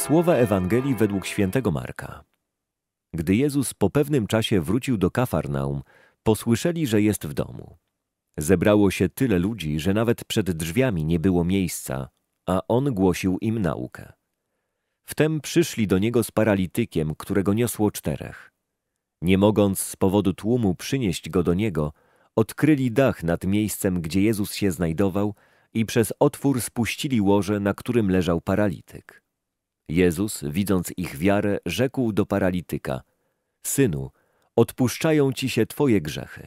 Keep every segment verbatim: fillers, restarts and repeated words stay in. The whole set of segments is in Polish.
Słowa Ewangelii według świętego Marka. Gdy Jezus po pewnym czasie wrócił do Kafarnaum, posłyszeli, że jest w domu. Zebrało się tyle ludzi, że nawet przed drzwiami nie było miejsca, a On głosił im naukę. Wtem przyszli do Niego z paralitykiem, którego niosło czterech. Nie mogąc z powodu tłumu przynieść go do Niego, odkryli dach nad miejscem, gdzie Jezus się znajdował, i przez otwór spuścili łoże, na którym leżał paralityk. Jezus, widząc ich wiarę, rzekł do paralityka: Synu, odpuszczają ci się twoje grzechy.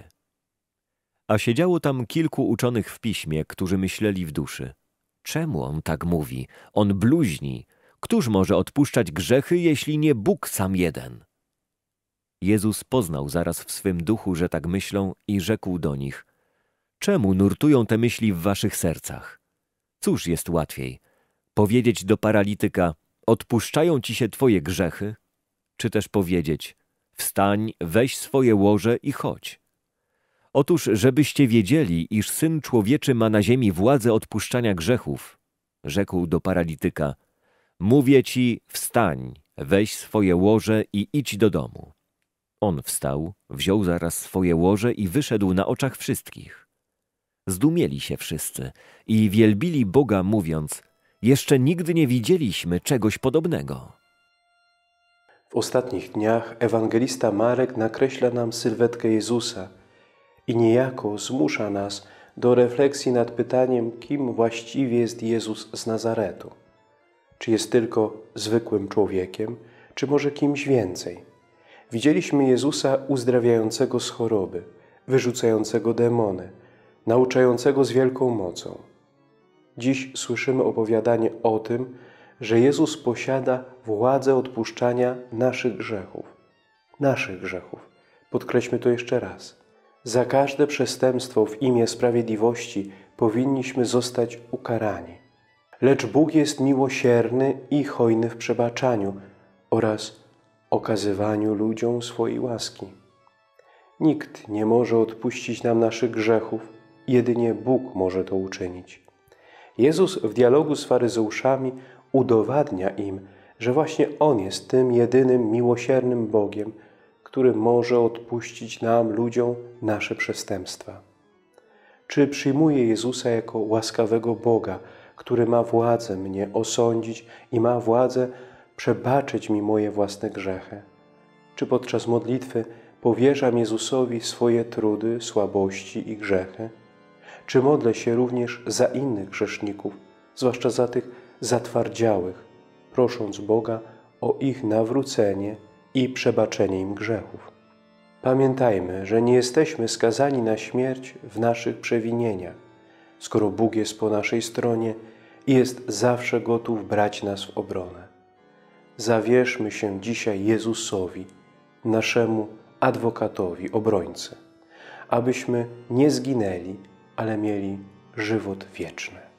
A siedziało tam kilku uczonych w piśmie, którzy myśleli w duszy: czemu on tak mówi? On bluźni. Któż może odpuszczać grzechy, jeśli nie Bóg sam jeden? Jezus poznał zaraz w swym duchu, że tak myślą, i rzekł do nich: czemu nurtują te myśli w waszych sercach? Cóż jest łatwiej, powiedzieć do paralityka: odpuszczają ci się twoje grzechy? Czy też powiedzieć: wstań, weź swoje łoże i chodź? Otóż, żebyście wiedzieli, iż Syn Człowieczy ma na ziemi władzę odpuszczania grzechów, rzekł do paralityka: mówię ci, wstań, weź swoje łoże i idź do domu. On wstał, wziął zaraz swoje łoże i wyszedł na oczach wszystkich. Zdumieli się wszyscy i wielbili Boga, mówiąc: jeszcze nigdy nie widzieliśmy czegoś podobnego. W ostatnich dniach ewangelista Marek nakreśla nam sylwetkę Jezusa i niejako zmusza nas do refleksji nad pytaniem, kim właściwie jest Jezus z Nazaretu. Czy jest tylko zwykłym człowiekiem, czy może kimś więcej? Widzieliśmy Jezusa uzdrawiającego z choroby, wyrzucającego demony, nauczającego z wielką mocą. Dziś słyszymy opowiadanie o tym, że Jezus posiada władzę odpuszczania naszych grzechów. Naszych grzechów. Podkreślmy to jeszcze raz. Za każde przestępstwo w imię sprawiedliwości powinniśmy zostać ukarani. Lecz Bóg jest miłosierny i hojny w przebaczaniu oraz okazywaniu ludziom swojej łaski. Nikt nie może odpuścić nam naszych grzechów, jedynie Bóg może to uczynić. Jezus w dialogu z faryzeuszami udowadnia im, że właśnie On jest tym jedynym miłosiernym Bogiem, który może odpuścić nam, ludziom, nasze przestępstwa. Czy przyjmuję Jezusa jako łaskawego Boga, który ma władzę mnie osądzić i ma władzę przebaczyć mi moje własne grzechy? Czy podczas modlitwy powierzam Jezusowi swoje trudy, słabości i grzechy? Czy modlę się również za innych grzeszników, zwłaszcza za tych zatwardziałych, prosząc Boga o ich nawrócenie i przebaczenie im grzechów? Pamiętajmy, że nie jesteśmy skazani na śmierć w naszych przewinieniach, skoro Bóg jest po naszej stronie i jest zawsze gotów brać nas w obronę. Zawierzmy się dzisiaj Jezusowi, naszemu adwokatowi, obrońcy, abyśmy nie zginęli, ale mieli żywot wieczny.